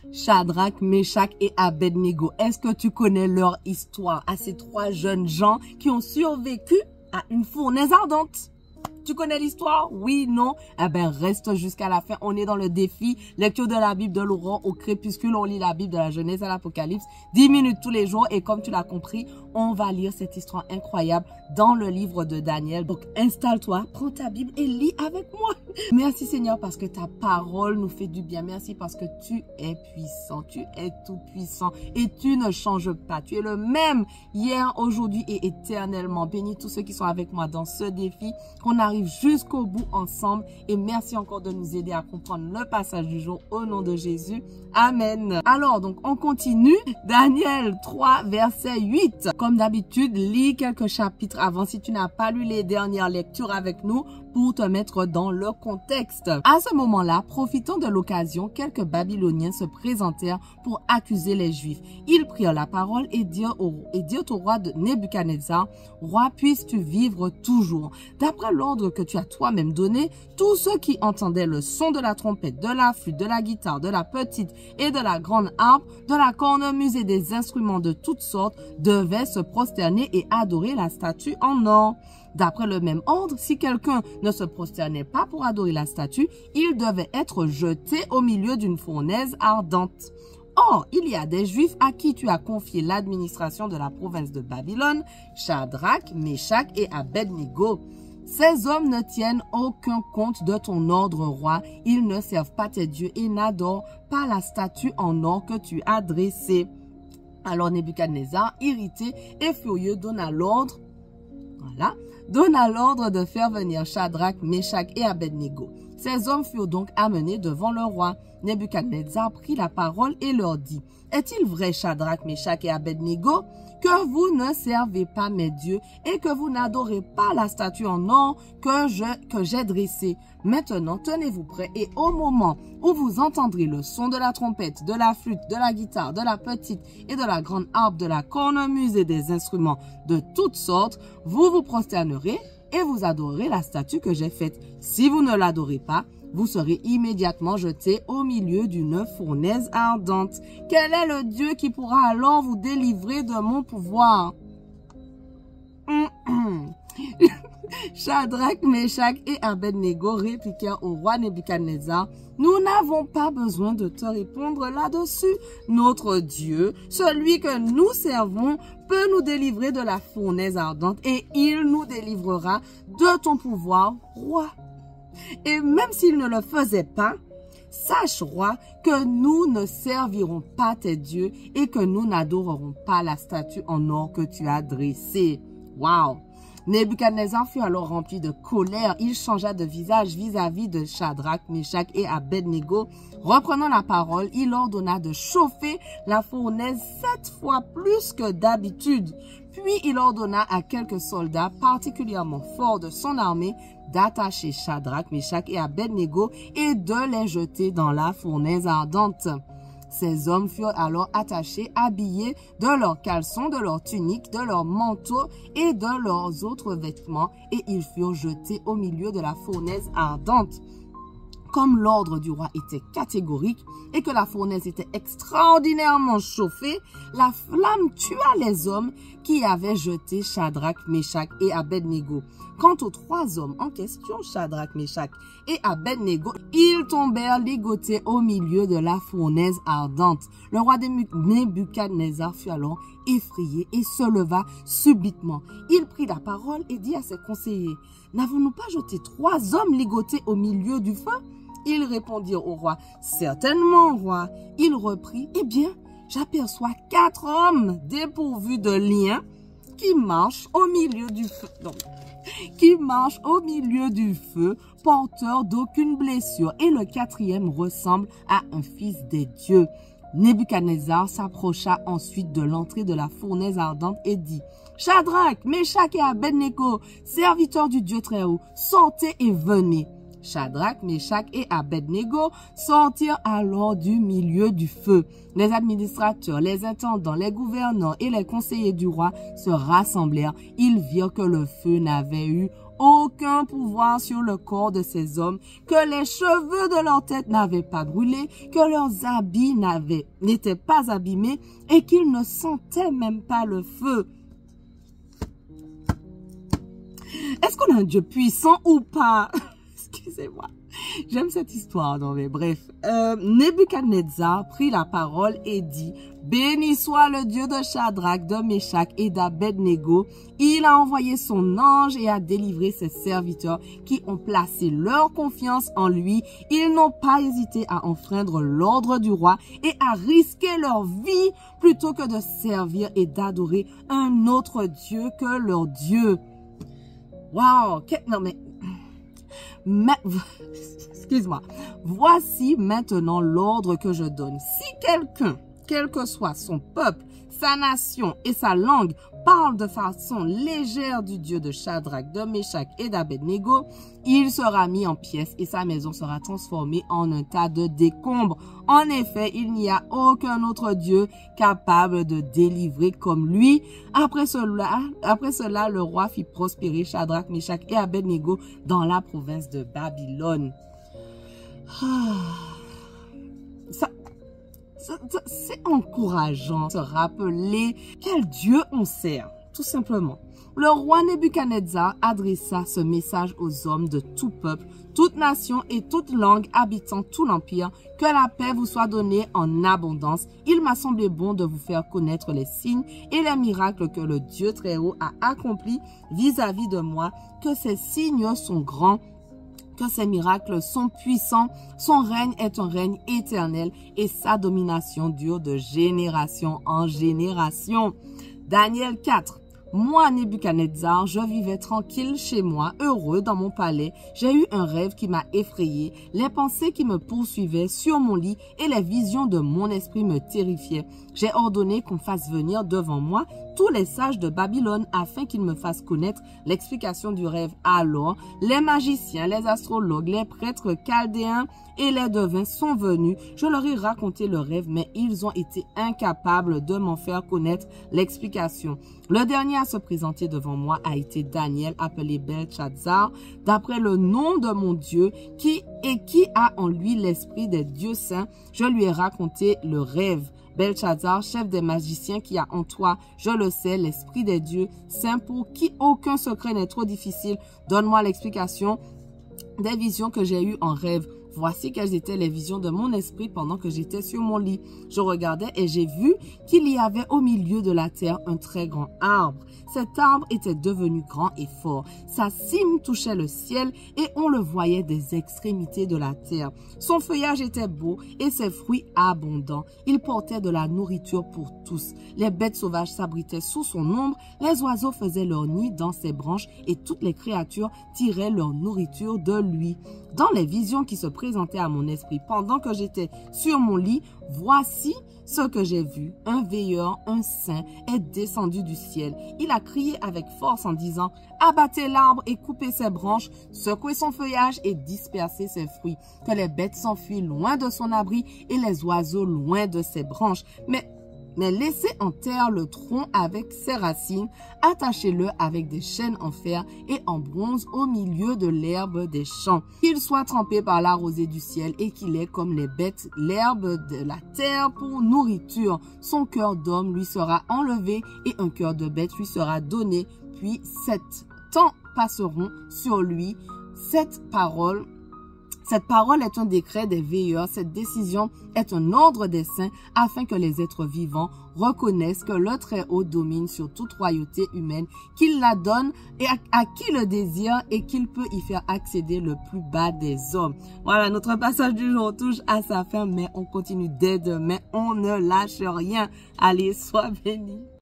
Shadrach, Meshach et Abednego. Est-ce que tu connais leur histoire à ces trois jeunes gens qui ont survécu à une fournaise ardente? Tu connais l'histoire? Oui, non? Eh ben, reste jusqu'à la fin. On est dans le défi. Lecture de la Bible de l'aurore au crépuscule. On lit la Bible de la Genèse à l'Apocalypse. 10 minutes tous les jours. Et comme tu l'as compris, on va lire cette histoire incroyable dans le livre de Daniel. Donc, installe-toi, prends ta Bible et lis avec moi. Merci Seigneur parce que ta parole nous fait du bien. Merci parce que tu es puissant. Tu es tout puissant et tu ne changes pas. Tu es le même hier, aujourd'hui et éternellement. Bénis tous ceux qui sont avec moi dans ce défi. Qu'on arrive jusqu'au bout ensemble et merci encore de nous aider à comprendre le passage du jour au nom de Jésus. Amen. Alors donc on continue. Daniel 3 verset 8. Comme d'habitude, lis quelques chapitres avant si tu n'as pas lu les dernières lectures avec nous pour te mettre dans le contexte. À ce moment-là, profitant de l'occasion, quelques Babyloniens se présentèrent pour accuser les Juifs. Ils prirent la parole et dirent au roi de Nebuchadnezzar, « Roi, puisses-tu vivre toujours. D'après l'ordre que tu as toi-même donné, tous ceux qui entendaient le son de la trompette, de la flûte, de la guitare, de la petite et de la grande harpe, de la cornemuse et des instruments de toutes sortes, devaient se prosterner et adorer la statue en or. » D'après le même ordre, si quelqu'un ne se prosternait pas pour adorer la statue, il devait être jeté au milieu d'une fournaise ardente. Or, il y a des Juifs à qui tu as confié l'administration de la province de Babylone, Shadrach, Meshach et Abednego. Ces hommes ne tiennent aucun compte de ton ordre, roi. Ils ne servent pas tes dieux et n'adorent pas la statue en or que tu as dressée. Alors Nebuchadnezzar, irrité et furieux, donna l'ordre de faire venir Shadrach, Meshach et Abednego. Ces hommes furent donc amenés devant le roi. Nebuchadnezzar prit la parole et leur dit, « Est-il vrai, Shadrach, Meshach et Abednego, que vous ne servez pas mes dieux et que vous n'adorez pas la statue en or que j'ai dressée? Maintenant, tenez-vous prêts et au moment où vous entendrez le son de la trompette, de la flûte, de la guitare, de la petite et de la grande harpe, de la cornemuse et des instruments de toutes sortes, vous vous prosternerez et vous adorerez la statue que j'ai faite. Si vous ne l'adorez pas, vous serez immédiatement jeté au milieu d'une fournaise ardente. Quel est le Dieu qui pourra alors vous délivrer de mon pouvoir? » Shadrach, Meshach et Abednego répliquèrent au roi Nebuchadnezzar, « Nous n'avons pas besoin de te répondre là-dessus. Notre Dieu, celui que nous servons, peut nous délivrer de la fournaise ardente et il nous délivrera de ton pouvoir, roi. Et même s'il ne le faisait pas, sache, roi, que nous ne servirons pas tes dieux et que nous n'adorerons pas la statue en or que tu as dressée. » Wow! Nebuchadnezzar fut alors rempli de colère. Il changea de visage vis-à-vis de Shadrach, Meshach et Abednego. Reprenant la parole, il ordonna de chauffer la fournaise 7 fois plus que d'habitude. Puis il ordonna à quelques soldats particulièrement forts de son armée d'attacher Shadrach, Meshach et Abednego et de les jeter dans la fournaise ardente. Ces hommes furent alors attachés, habillés de leurs caleçons, de leurs tuniques, de leurs manteaux et de leurs autres vêtements, et ils furent jetés au milieu de la fournaise ardente. Comme l'ordre du roi était catégorique et que la fournaise était extraordinairement chauffée, la flamme tua les hommes qui avaient jeté Shadrach, Meshach et Abednego. Quant aux 3 hommes en question, Shadrach, Meshach et Abednego, ils tombèrent ligotés au milieu de la fournaise ardente. Le roi Nebuchadnezzar fut alors effrayé et se leva subitement. Il prit la parole et dit à ses conseillers, « N'avons-nous pas jeté 3 hommes ligotés au milieu du feu ?» Ils répondirent au roi, « Certainement, roi. » Il reprit, « Eh bien, j'aperçois 4 hommes dépourvus de liens qui marchent au milieu du feu. » porteur d'aucune blessure, et le 4e ressemble à un fils des dieux. Nebuchadnezzar s'approcha ensuite de l'entrée de la fournaise ardente et dit, « Shadrach, Meshach et Abednego, serviteurs du Dieu Très-Haut, sortez et venez. » Shadrach, Meshach et Abednego sortirent alors du milieu du feu. Les administrateurs, les intendants, les gouverneurs et les conseillers du roi se rassemblèrent. Ils virent que le feu n'avait eu aucun pouvoir sur le corps de ces hommes, que les cheveux de leur tête n'avaient pas brûlé, que leurs habits n'étaient pas abîmés et qu'ils ne sentaient même pas le feu. Est-ce qu'on a un Dieu puissant ou pas? Excusez-moi. J'aime cette histoire, non mais bref. Nebuchadnezzar prit la parole et dit, « Béni soit le Dieu de Shadrach, de Meshach et d'Abednego. Il a envoyé son ange et a délivré ses serviteurs qui ont placé leur confiance en lui. Ils n'ont pas hésité à enfreindre l'ordre du roi et à risquer leur vie plutôt que de servir et d'adorer un autre Dieu que leur Dieu. » Wow, non mais... Excuse-moi. Voici maintenant l'ordre que je donne. Si quelqu'un, quel que soit son peuple, sa nation et sa langue, parle de façon légère du Dieu de Shadrach, de Meshach et d'Abednego, il sera mis en pièces et sa maison sera transformée en un tas de décombres. En effet, il n'y a aucun autre Dieu capable de délivrer comme lui. Après cela, le roi fit prospérer Shadrach, Meshach et Abednego dans la province de Babylone. C'est encourageant de se rappeler quel Dieu on sert, tout simplement. Le roi Nebuchadnezzar adressa ce message aux hommes de tout peuple, toute nation et toute langue habitant tout l'empire. Que la paix vous soit donnée en abondance. Il m'a semblé bon de vous faire connaître les signes et les miracles que le Dieu Très-Haut a accomplis vis-à-vis de moi, que ces signes sont grands, que ces miracles sont puissants. Son règne est un règne éternel et sa domination dure de génération en génération. Daniel 4. Moi, Nebuchadnezzar, je vivais tranquille chez moi, heureux dans mon palais. J'ai eu un rêve qui m'a effrayé. Les pensées qui me poursuivaient sur mon lit et les visions de mon esprit me terrifiaient. J'ai ordonné qu'on fasse venir devant moi tous les sages de Babylone afin qu'ils me fassent connaître l'explication du rêve. Alors, les magiciens, les astrologues, les prêtres chaldéens et les devins sont venus. Je leur ai raconté le rêve, mais ils ont été incapables de m'en faire connaître l'explication. Le dernier à se présenter devant moi a été Daniel, appelé Belchazzar, d'après le nom de mon Dieu, qui a en lui l'esprit des dieux saints. Je lui ai raconté le rêve. Belchazzar, chef des magiciens qui a en toi, je le sais, l'esprit des dieux saints, pour qui aucun secret n'est trop difficile. Donne-moi l'explication des visions que j'ai eues en rêve. Voici quelles étaient les visions de mon esprit pendant que j'étais sur mon lit. Je regardais et j'ai vu qu'il y avait au milieu de la terre un très grand arbre. Cet arbre était devenu grand et fort. Sa cime touchait le ciel et on le voyait des extrémités de la terre. Son feuillage était beau et ses fruits abondants. Il portait de la nourriture pour tous. Les bêtes sauvages s'abritaient sous son ombre. Les oiseaux faisaient leur nid dans ses branches et toutes les créatures tiraient leur nourriture de lui. Dans les visions qui se présentaient à mon esprit pendant que j'étais sur mon lit, voici ce que j'ai vu. Un veilleur, un saint, est descendu du ciel. Il a crié avec force en disant, « Abattez l'arbre et coupez ses branches, secouez son feuillage et dispersez ses fruits. Que les bêtes s'enfuient loin de son abri et les oiseaux loin de ses branches. Mais laissez en terre le tronc avec ses racines, attachez-le avec des chaînes en fer et en bronze au milieu de l'herbe des champs. Qu'il soit trempé par la rosée du ciel et qu'il ait comme les bêtes l'herbe de la terre pour nourriture. Son cœur d'homme lui sera enlevé et un cœur de bête lui sera donné. Puis 7 temps passeront sur lui. Cette parole est un décret des veilleurs. Cette décision est un ordre des saints afin que les êtres vivants reconnaissent que le Très-Haut domine sur toute royauté humaine, qu'il la donne et à qui le désire et qu'il peut y faire accéder le plus bas des hommes. Voilà, notre passage du jour touche à sa fin, mais on continue dès demain. On ne lâche rien. Allez, sois bénis.